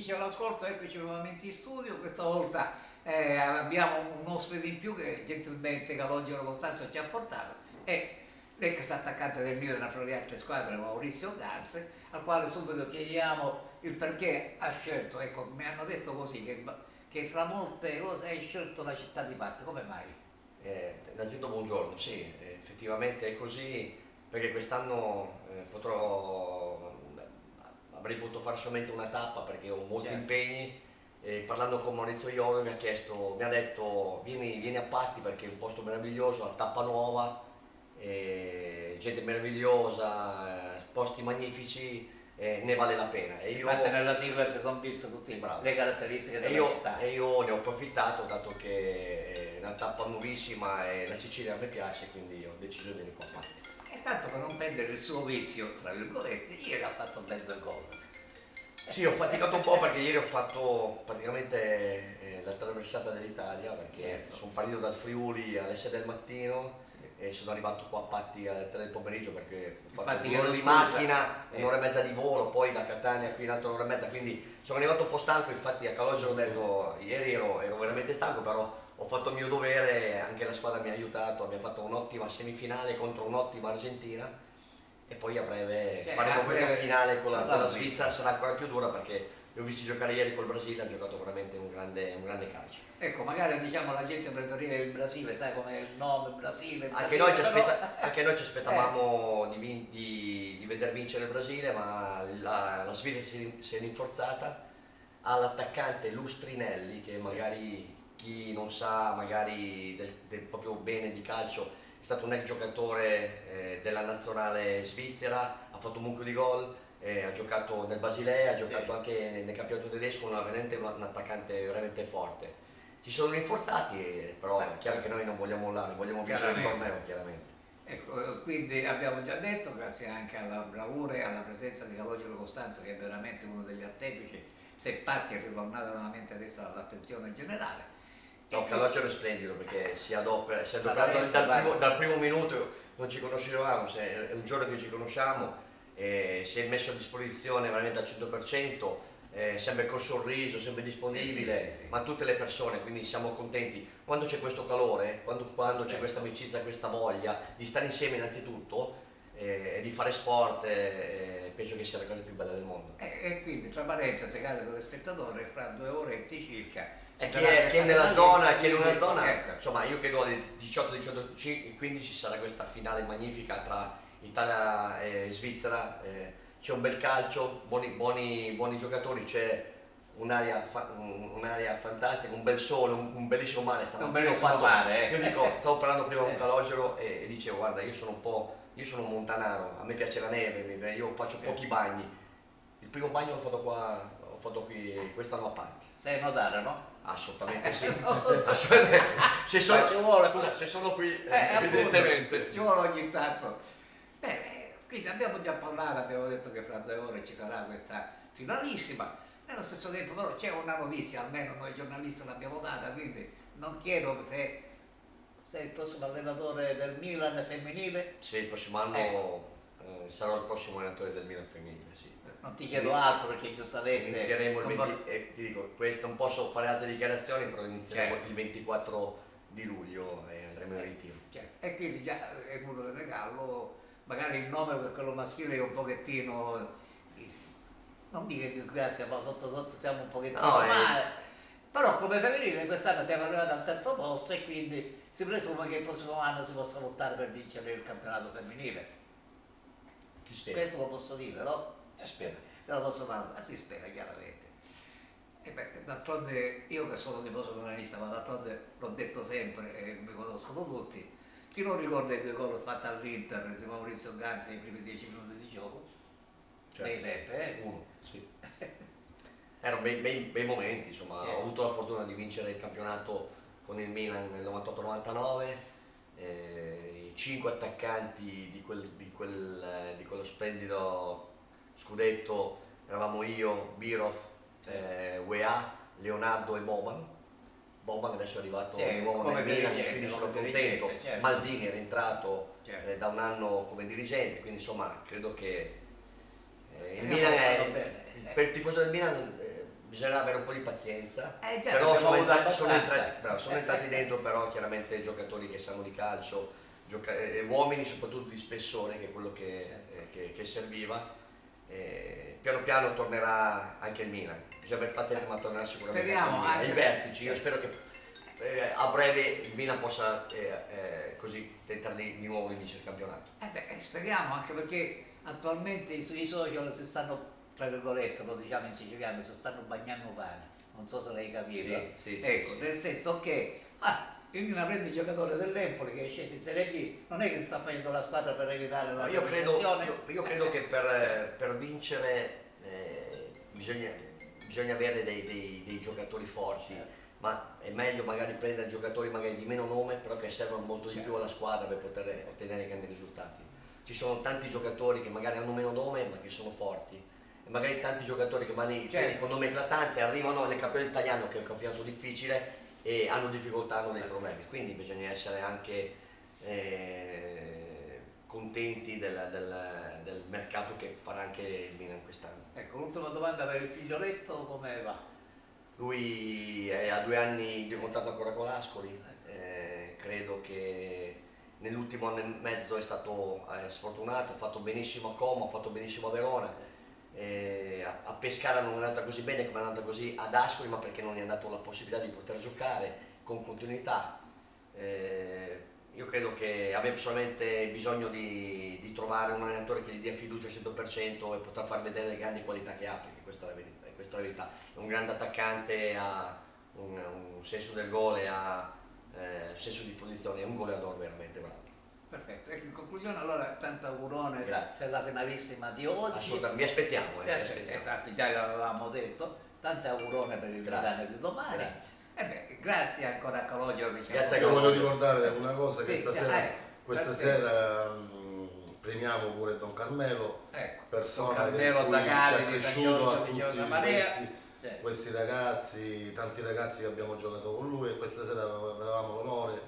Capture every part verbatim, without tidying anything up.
amici all'ascolto, eccoci nuovamente in studio. Questa volta eh, abbiamo un ospite in più che gentilmente Calogero Costanzo ci ha portato, e l'ex attaccante del Milan fra le altre squadre, Maurizio Garze, al quale subito chiediamo il perché ha scelto, ecco, mi hanno detto così, che, che fra molte cose hai scelto la città di Patti, come mai? Eh, innanzitutto buongiorno, sì, effettivamente è così, perché quest'anno eh, potrò, avrei potuto fare solamente una tappa perché ho molti Certo. impegni. E parlando con Maurizio Iolo mi ha chiesto, mi ha detto vieni, vieni a Patti perché è un posto meraviglioso, la tappa nuova, eh, gente meravigliosa, eh, posti magnifici, eh, ne vale la pena. E io, Infatti nella sigla ci sono viste tutte Bravo. le caratteristiche e della io, città. e io ne ho approfittato, dato che è una tappa nuovissima e la Sicilia a me piace, quindi ho deciso di venire qua a Patti. E tanto per non perdere il suo vizio, tra virgolette, ieri ha fatto ben due gol. Sì, ho faticato un po' perché ieri ho fatto praticamente eh, la traversata dell'Italia, perché Certo. sono partito dal Friuli alle sei del mattino Sì. e sono arrivato qua a Patti alle tre del pomeriggio perché ho fatto Infatti un'ora io di scusa, macchina, eh. un'ora e mezza di volo, poi da Catania qui in alto un'ora e mezza, quindi sono arrivato un po' stanco. Infatti a Calogero ho detto, ieri ero, ero veramente stanco, però ho fatto il mio dovere, anche la squadra mi ha aiutato, abbiamo fatto un'ottima semifinale contro un'ottima Argentina. E poi a breve Sì, faremo a questa breve finale con la, con con la la Svizzera. Svizzera, sarà ancora più dura perché li ho visti giocare ieri col Brasile, ha giocato veramente un grande, un grande calcio. Ecco, magari diciamo la gente preferiva il Brasile, sai come il nome Brasile, il Anche Brasile, noi ci, però- aspetta- anche noi ci aspettavamo di, vin- di, di veder vincere il Brasile, ma la, la Svizzera si, si è rinforzata, ha l'attaccante Lustrinelli, che Sì. magari chi non sa magari del, del proprio bene di calcio, è stato un ex giocatore eh, della nazionale svizzera, ha fatto un mucchio di gol, eh, ha giocato nel Basilea, ha Sì. giocato anche nel, nel campionato tedesco, una, veramente un, un attaccante veramente forte. Si sono rinforzati, eh, però Beh, è chiaro che noi non vogliamo mollare, vogliamo vincere il chiaramente. torneo chiaramente. Ecco, quindi abbiamo già detto, grazie anche alla bravura e alla presenza di Calogero Costanzo, che è veramente uno degli artefici, se Patti è ritornato nuovamente adesso all'attenzione generale. No, E Calogero è splendido perché si adopera, si La adopera valenza, dal, vai. primo, dal primo minuto, non ci conoscevamo, se- è un giorno che ci conosciamo, eh, si è messo a disposizione veramente al cento per cento, eh, sempre col sorriso, sempre disponibile, Sì, sì, sì, sì. ma tutte le persone, quindi siamo contenti. Quando c'è questo calore, quando, quando c'è Certo. questa amicizia, questa voglia di stare insieme innanzitutto eh, e di fare sport, eh, penso che sia la cosa più bella del mondo. E, e quindi, tra parentesi, caro telespettatore, fra due orette circa. E ci chi sarà è, questa chi è nella finale, zona, chi è in quindi, una zona, ecco. insomma io credo alle diciotto, diciotto e quindici sarà questa finale magnifica tra Italia e Svizzera, eh, c'è un bel calcio, buoni, buoni, buoni giocatori, c'è un'area, fa- un- un'area fantastica, un bel sole, un, un bellissimo mare. Un Stamattina ho bellissimo fatto- mare, eh. Io dico, stavo parlando prima Sì. con Calogero e, e dicevo guarda io sono un po', io sono un montanaro, a me piace la neve, mi- io faccio Sì. pochi bagni, il primo bagno l'ho fatto qua, l'ho fatto qui quest'anno a Patti. Sai nuotare, no? Assolutamente sì. Assolutamente. Se sono, Ma ci vuole. scusa, se sono qui, eh, Eh, evidentemente. appunto, ci vuole ogni tanto. Bene, quindi abbiamo già parlato, abbiamo detto che fra due ore ci sarà questa finalissima. Nello stesso tempo però c'è una notizia, almeno noi giornalisti l'abbiamo data, quindi non chiedo se sei il prossimo allenatore del Milan femminile, Sì, il prossimo anno eh, sarò il prossimo allenatore del Milan femminile, sì. non ti chiedo altro perché giustamente Inizieremo il non venti, vor- e ti dico, questo non posso fare altre dichiarazioni, però inizieremo Certo. il ventiquattro di luglio e andremo in ritiro. Certo. E quindi già è venuto il regalo, magari il nome per quello maschile è un pochettino, non dico in disgrazia, ma sotto sotto siamo un pochettino No, è- male. Però come femminile quest'anno siamo arrivati al terzo posto e quindi si presume che il prossimo anno si possa lottare per vincere il campionato femminile. Si spera, Questo lo posso dire, no? si spera. Te lo posso fare, ma si spera chiaramente. E beh, d'altronde io che sono tifoso milanista, ma d'altronde l'ho detto sempre e mi conoscono tutti, chi non ricorda i due gol fatti all'Inter di Maurizio Ganzi nei primi dieci minuti di gioco? Bei tempi, eh? Uno, sì. Erano bei, bei, bei momenti, insomma, Sì. ho avuto la fortuna di vincere il campionato con il Milan nel novantotto novantanove, eh, i cinque attaccanti di, quel, di, quel, eh, di quello splendido scudetto eravamo io, Birov, eh, U E A, Leonardo e Boban. Boban adesso è arrivato Sì, di nuovo come nel Milan, dirigente, quindi sono come contento. dirigente, certo. Maldini era entrato Certo. eh, da un anno come dirigente, quindi insomma credo che eh, il Speriamo Milan che è, vada bene. per il tifoso del Milan eh, bisogna avere un po' di pazienza, Eh già, però abbiamo sono, avuto entrati, sono, abbastanza. entrati, bravo, sono entrati dentro però chiaramente giocatori che sanno di calcio, gioca- eh, uomini soprattutto di spessore, che è quello che, Certo. eh, che- che serviva. Eh, piano piano tornerà anche il Milan, bisogna avere pazienza, ma tornerà sicuramente Speriamo, anche il Milan. anche Ai se- vertici, io spero che eh, a breve il Milan possa eh, eh, così tentare di, di nuovo di vincere il campionato. Eh beh, speriamo, anche perché attualmente sui social si stanno, tra virgolette, lo diciamo in siciliano, si stanno bagnando pane. Non so se l'hai capito. Sì, sì, sì, ecco, sì. nel senso che ah, il Milan prende il giocatore dell'Empoli che è sceso in Serie B, non è che si sta facendo la squadra per evitare la No, io, credo, retrocessione. io, io credo che per, per vincere eh, bisogna, bisogna avere dei, dei- dei giocatori forti, Certo. ma è meglio magari prendere giocatori magari di meno nome, però che servono molto di Certo. più alla squadra per poter ottenere grandi risultati. Ci sono tanti giocatori che magari hanno meno nome ma che sono forti, e magari tanti giocatori che magari Certo. con nome eclatante arrivano nel campionato italiano, che è un campionato difficile, e hanno difficoltà, hanno dei problemi. Quindi bisogna essere anche eh, contenti del, del- del mercato che farà anche il Milan quest'anno. Ecco, l'ultima domanda per il figlioletto, come va? Lui è a due anni di contratto ancora con l'Ascoli, eh, credo che nell'ultimo anno e mezzo è stato eh, sfortunato, ha fatto benissimo a Como, ha fatto benissimo a Verona, eh, a, a Pescara non è andata così bene come è andata così ad Ascoli, ma perché non gli è dato la possibilità di poter giocare con continuità. Eh, io credo che abbia solamente bisogno di, di trovare un allenatore che gli dia fiducia al cento per cento e poter far vedere le grandi qualità che ha, perché questa è la verità. Questa è la verità. È un grande attaccante, ha un, un senso del gol, e ha eh, un senso di posizione, è un goleador veramente bravo. Perfetto, ecco, in conclusione allora tanto augurone Grazie. per la finalissima di oggi. Assolutamente, vi aspettiamo. Eh, vi Eh, aspettiamo. Esatto, già l'avevamo detto, tante augurone per il Grazie. Milano di domani. Grazie. E beh, grazie ancora a Calogero che ci ha Grazie a Io portato. voglio ricordare una cosa, che Sì, stasera, eh, questa perfetto. sera mh, premiamo pure Don Carmelo, Ecco, persona Don che Carmelo cui ci Tacali ha di cresciuto San a Giorgio di tutti Giosa Maria. questi, Cioè, questi ragazzi, tanti ragazzi che abbiamo giocato con lui, e questa sera avevamo l'onore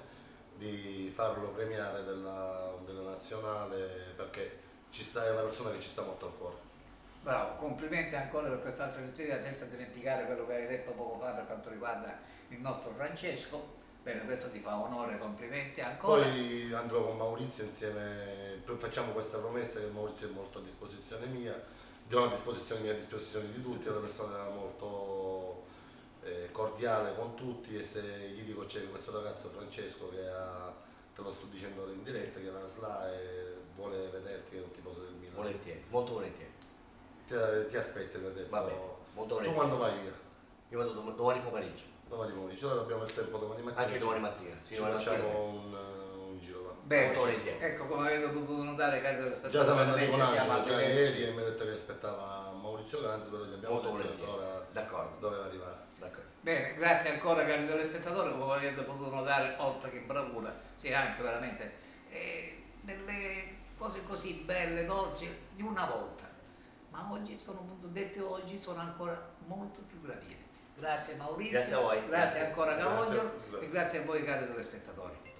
di farlo premiare della, della nazionale, perché ci sta, è una persona che ci sta molto al cuore. bravo, complimenti ancora per quest'altra vittoria, senza dimenticare quello che hai detto poco fa per quanto riguarda il nostro Francesco. Bene, questo ti fa onore, complimenti ancora. Poi andrò con Maurizio insieme, facciamo questa promessa che Maurizio è molto a disposizione mia, do a disposizione mia, a disposizione di tutti, è una persona molto eh, cordiale con tutti, e se gli dico c'è questo ragazzo Francesco che ha, te lo sto dicendo in diretta, che è una S L A e vuole vederti, che è un tifoso del Milan. Volentieri, molto volentieri. Ti, ti aspetta, mi ha detto. Va bene, molto Tu volentieri. quando vai via? Io vado dom- domani pomeriggio, Domani pomeriggio, allora abbiamo il tempo domani mattina. anche domani mattina. Sì, Ci domani facciamo mattina. un, un giro là. Bene, molto volentieri. ecco, come avete potuto notare, cari telespettatori, Già siamo andati veramente con siamo Angelo, già a ieri, e mi ha detto che aspettava Maurizio Ganzi, però gli abbiamo Molto detto che volentieri. ancora D'accordo, doveva arrivare. d'accordo. Bene, grazie ancora cari telespettatori, come avete potuto notare, oltre che bravura, c'è anche veramente eh, delle cose così belle, dolci, di una volta. Ma oggi sono dette oggi sono ancora molto più gradite. Grazie Maurizio, Grazie a voi. grazie Grazie. ancora Grazie. Calogero Grazie. e grazie a voi cari telespettatori.